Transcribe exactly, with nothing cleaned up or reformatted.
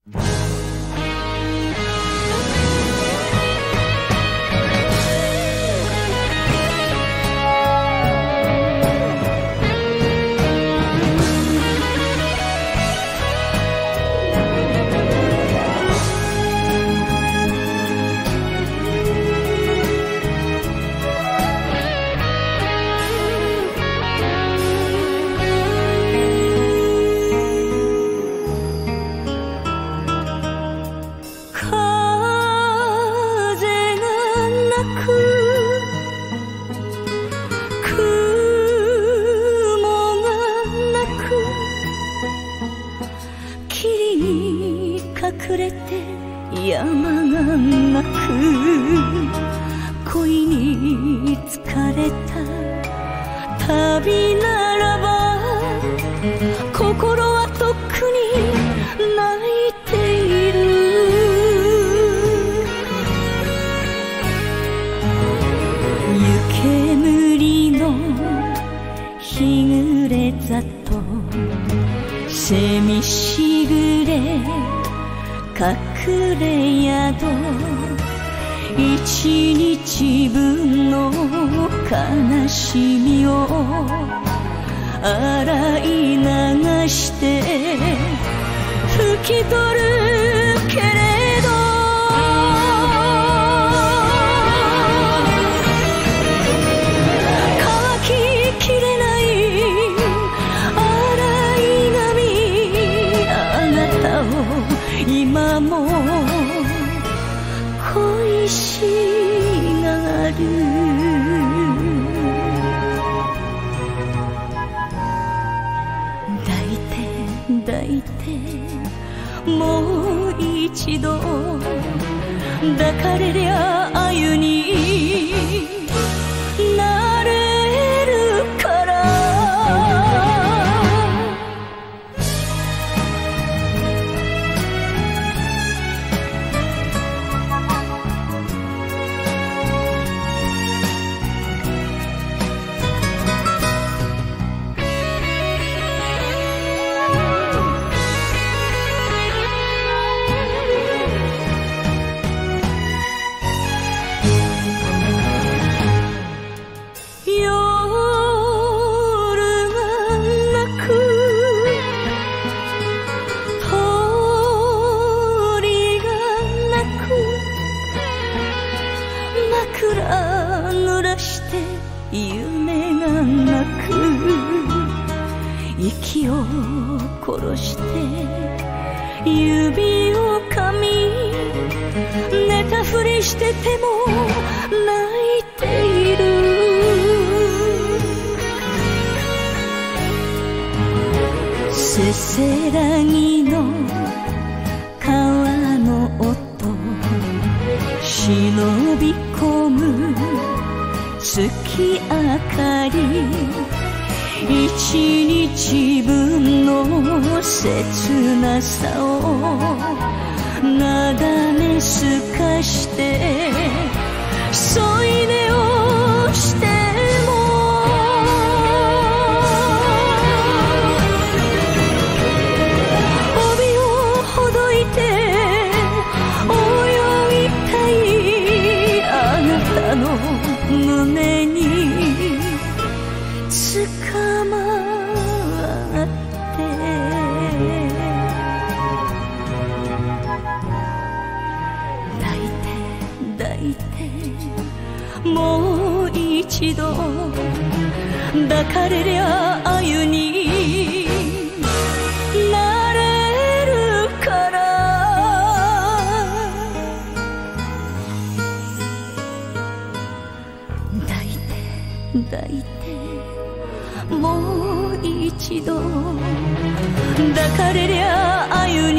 隠れて山がなく、恋に疲れた旅ならば、心はとっくに泣いている。湯煙の日暮れ里、蝉しぐれ隠れ宿、一日分の悲しみを洗い流して拭き取るけれど、乾ききれない洗い髪、あなたを今も恋しがる。抱いて抱いてもう一度、抱かれりゃ鮎になれるから。濡らして夢がなく、息を殺して指を噛み、寝たふりしてても泣いている。せせらぎの川の音、忍び込む月明かり、一日分の切なさをなだめすかして添い寝をしても、帯をほどいて泳ぎたいあなたの胸につかまって抱いて抱いてもう一度、抱かれりゃ鮎になれるから。抱いてもう一度、抱かれりゃ鮎に